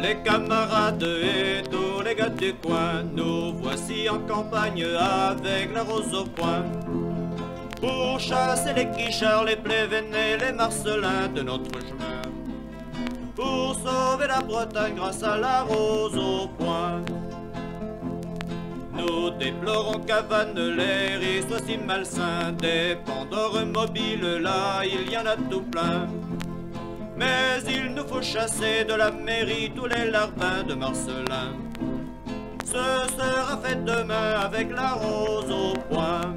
les camarades et tous les gars du coin, nous voici en campagne avec la rose au poing. Pour chasser les guichards, les plévénés, les marcelins de notre chemin. Pour sauver la Bretagne grâce à la rose au poing. Nous déplorons qu'Havane l'air y soit si malsain. Des pandores mobiles là, il y en a tout plein. Mais il nous faut chasser de la mairie tous les larbins de Marcelin. Ce sera fait demain avec la rose au poing.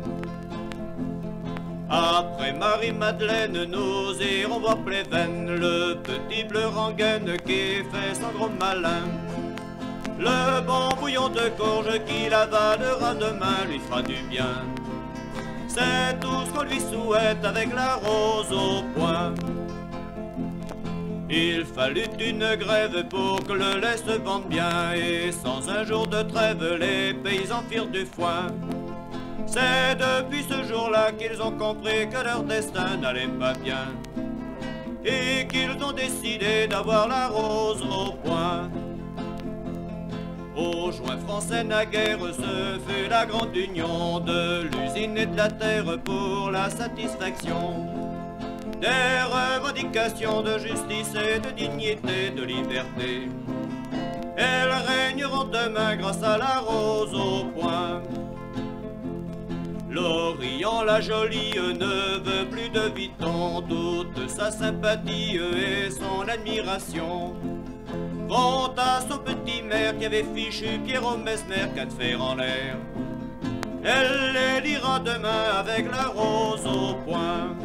Après Marie-Madeleine, nous irons voir Pléven, le petit bleu rengaine qui fait son gros malin. Le bon bouillon de courge qu'il avalera demain lui fera du bien. C'est tout ce qu'on lui souhaite avec la rose au poing. Il fallut une grève pour que le lait se vende bien, et sans un jour de trêve, les paysans firent du foin. C'est depuis ce jour-là qu'ils ont compris que leur destin n'allait pas bien, et qu'ils ont décidé d'avoir la rose au poing. Au joint français naguère, ce fut la grande union de l'usine et de la terre pour la satisfaction des revendications de justice et de dignité, de liberté. Elles régneront demain grâce à la rose au poing. L'Orient, la jolie, ne veut plus de Vuitton, toute sa sympathie et son admiration vont à son petit maire qui avait fichu Pierrot Mesmer 4 fers en l'air. Elle les lira demain avec la rose au poing.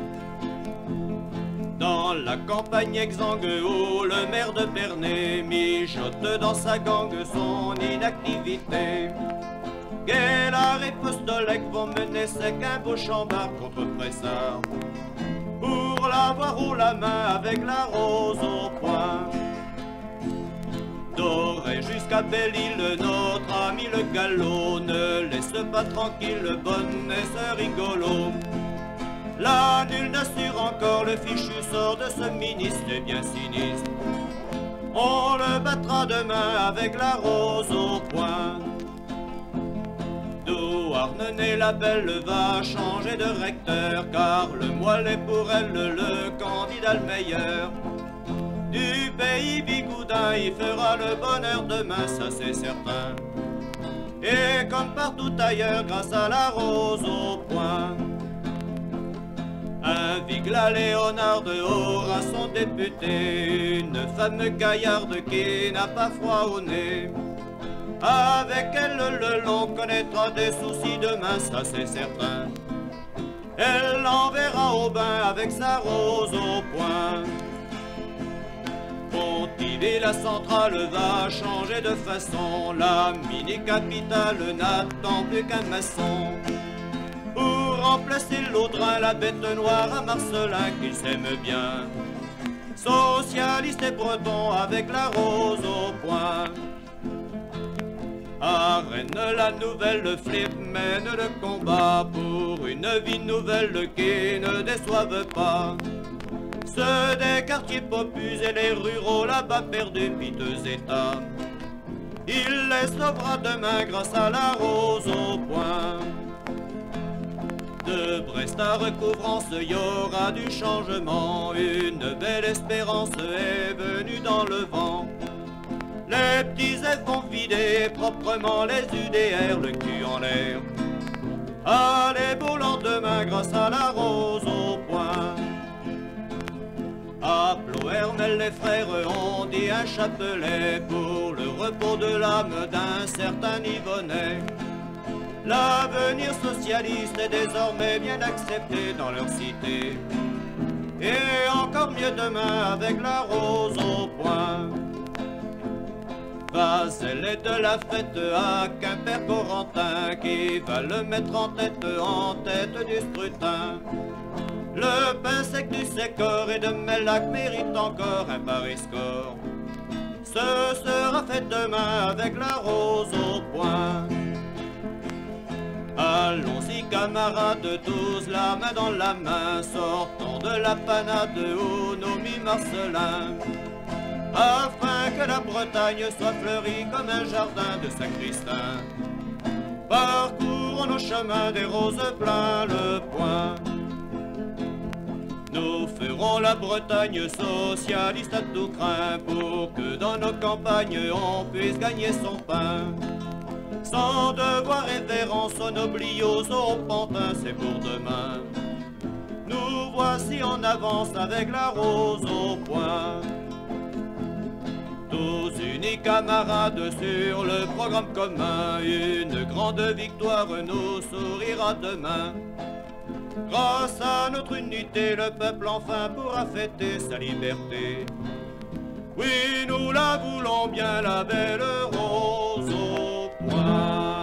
Dans la campagne exsangue où le maire de Bernay mijote dans sa gangue son inactivité, Guélard et Postolec vont mener sec un beau chambard contre Pressard pour l'avoir haut la main avec la rose au poing. Doré jusqu'à Belle-Île, notre ami le galop ne laisse pas tranquille bonne et ce rigolo. Là, nul n'assure encore le fichu sort de ce ministre bien sinistre. On le battra demain avec la rose au poing. Douarnenez la belle va changer de recteur, car le moelle est pour elle le candidat le meilleur. Du pays bigoudin, il fera le bonheur demain, ça c'est certain. Et comme partout ailleurs, grâce à la rose au poing. Un Vigla Léonard aura son député, une femme gaillarde qui n'a pas froid au nez. Avec elle le long connaîtra des soucis demain, ça c'est certain. Elle l'enverra au bain avec sa rose au poing. Pontivy, la centrale va changer de façon, la mini-capitale n'attend plus qu'un maçon pour remplacer l'Audrin, la bête noire à Marcelin qui s'aime bien. Socialiste et breton avec la rose au poing. À Rennes, la nouvelle flip mène le combat pour une vie nouvelle qui ne déçoive pas. Ceux des quartiers popus et les ruraux là-bas perdus piteux état, il les sauvera demain grâce à la rose au poing. De Brest à Recouvrance, y aura du changement, une belle espérance est venue dans le vent. Les petits F vont vider proprement les UDR, le cul en l'air. Allez, beau lendemain grâce à la rose au poing. À Ploernel, les frères ont dit un chapelet pour le repos de l'âme d'un certain Yvonnet. L'avenir socialiste est désormais bien accepté dans leur cité, et encore mieux demain avec la rose au poing. Vazel est de la fête à Quimper-Corentin qui va le mettre en tête du scrutin. Le pain sec du Sécor et de Mellac mérite encore un pareil score. Ce sera fait demain avec la rose au poing. Allons-y camarades, tous la main dans la main, sortons de la panade où nous mit Marcelin. afin que la Bretagne soit fleurie comme un jardin de Saint-Christin. Parcourons nos chemins des roses plein le poing. Nous ferons la Bretagne socialiste à tout crin, pour que dans nos campagnes on puisse gagner son pain. Sans devoir révérence aux nobliaux, aux pantins, c'est pour demain. Nous voici en avance avec la rose au poing. Tous unis camarades sur le programme commun, une grande victoire nous sourira demain. Grâce à notre unité, le peuple enfin pourra fêter sa liberté. Oui, nous la voulons bien, la belle rose au poing.